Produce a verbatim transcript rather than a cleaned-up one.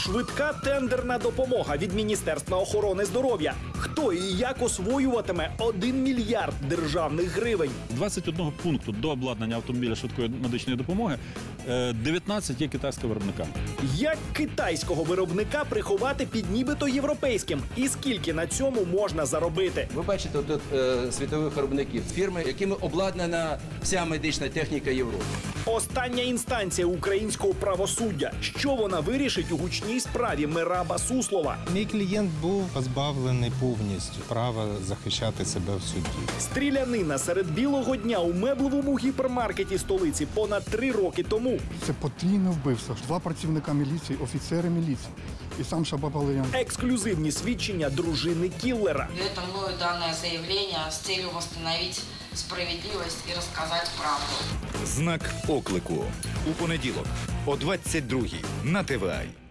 Швидка тендерна допомога від Міністерства охорони здоров'я. Хто і як освоюватиме один мільярд державних гривень? двадцять один пункту до обладнання автомобіля швидкої медичної допомоги, дев'ятнадцять є китайського виробника. Як китайського виробника приховати під нібито європейським? І скільки на цьому можна заробити? Ви бачите тут е, світових виробників, фірми, якими обладнана вся медична техніка Європи. Остання інстанція українського правосуддя. Що вона вирішить у гучній справі Мераба Суслова? Мій клієнт був позбавлений повністю права захищати себе в суді. Стрілянина серед білого дня у меблевому гіпермаркеті столиці понад три роки тому. Це потрійне вбивство. Два працівника міліції, офіцери міліції і сам Шабабалиян. Ексклюзивні свідчення дружини кіллера. Это мною данное заявление с целью восстановить справедливость и рассказать правду. Знак оклику. У понеділок о двадцять другій на Т В А.